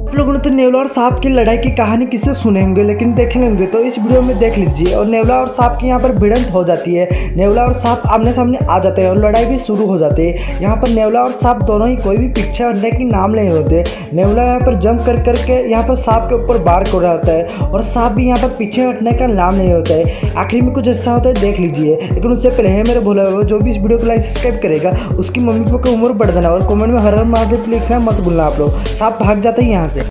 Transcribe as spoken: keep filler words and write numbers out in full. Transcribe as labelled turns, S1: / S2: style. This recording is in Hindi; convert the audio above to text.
S1: आप लोगों ने तो नेवला और सांप की लड़ाई की कहानी किससे सुने होंगे, लेकिन देखे होंगे तो इस वीडियो में देख लीजिए। और नेवला और सांप की यहाँ पर भिड़ंत हो जाती है। नेवला और सांप आमने सामने आ जाते हैं और लड़ाई भी शुरू हो जाती है। यहाँ पर नेवला और सांप दोनों ही कोई भी पीछे हटने की नाम नहीं होते। नेवला यहाँ पर जंप कर करके यहाँ पर सांप के ऊपर बार कर रहा होता है और सांप भी यहाँ पर पीछे हटने का नाम नहीं होता है। आखिर में कुछ ऐसा होता है, देख लीजिए। लेकिन उससे पहले है मेरे भोले बाबा, जो भी इस वीडियो को लाइक सब्सक्राइब करेगा उसकी मम्मी पापा की उम्र बढ़ जाना और कमेंट में हर हर महादेव लिखना मत भूलना आप लोग। सांप भाग जाता है यहाँ से।